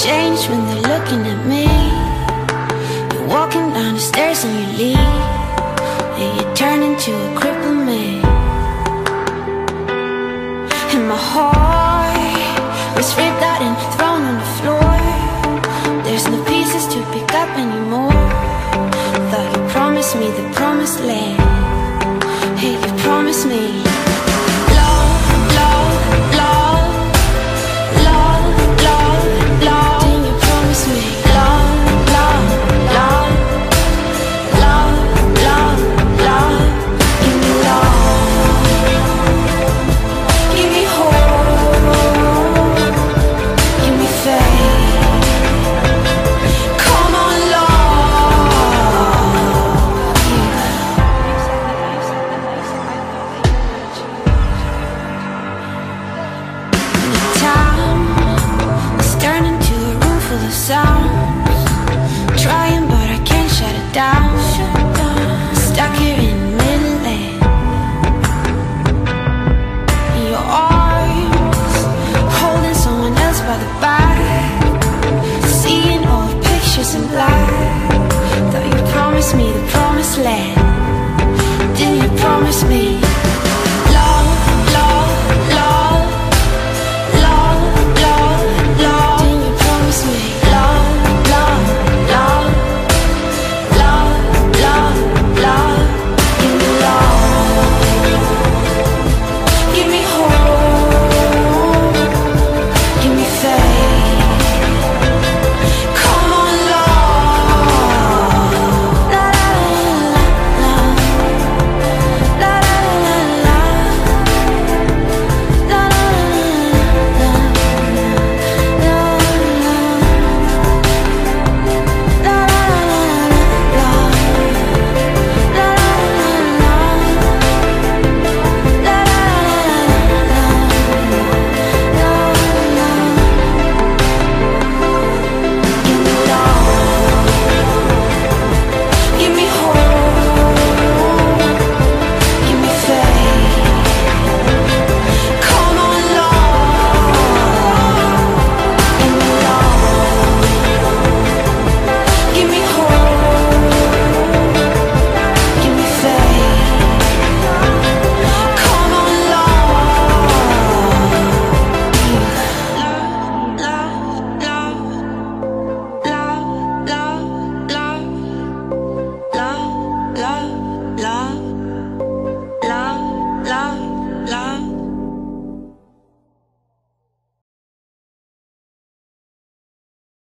change when they're looking at me. You're walking down the stairs and you leave, and you turn into a crippled man. And my heart was ripped out and thrown on the floor. There's no pieces to pick up anymore. Thought you promised me the promised land. Hey, you promised me love, love, love, love, love, love. Didn't you promise me love, love, love, love, love, love? Give me love, give me hope, give me faith. Come on, love. Time is turning to a room full of sounds. Trying but I can't shut it down. Stuck here in the middle land. In your arms, holding someone else by the back, seeing old pictures in black. Thought you promised me the promised land. Didn't you promise me